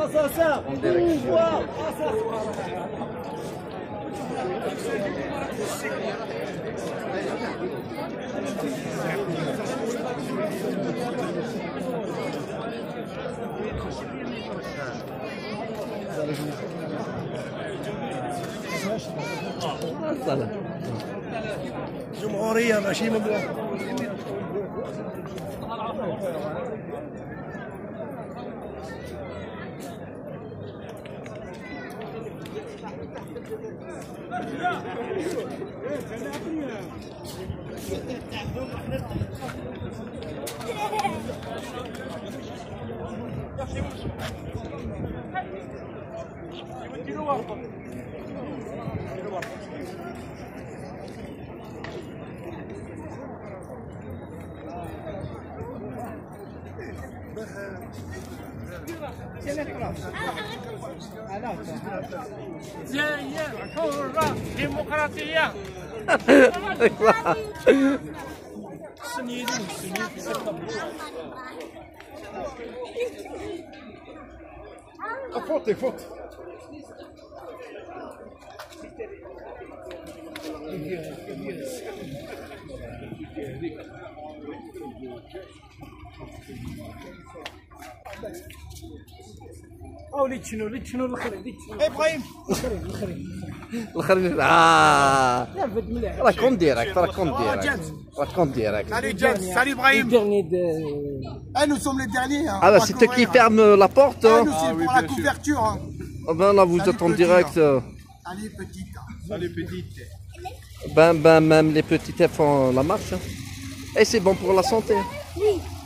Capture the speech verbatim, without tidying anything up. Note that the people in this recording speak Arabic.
en direction. جمهورية ماشي مملوك. جاية حرة ديمقراطية. فوتي فوت. او ليت شنو ليت شنو الاخرين ليت شنو ابراهيم الاخرين الاخرين الاخرين اه يرفد مليح راكم ديريكت راكم ديريكت راكم ديريكت. Salut James, salut Ibrahim. dernier de Ah, nous sommes les derniers. Hein. Ah bah c'est eux qui ferment la porte. Ah, Hein. nous c'est pour la couverture. Hein. Ah ben là vous Salut, êtes en petit, direct. hein. euh, Salut petite. Salut petite. Ben ben même les petites elles font la marche. Hein. Et c'est bon pour la santé. Oui.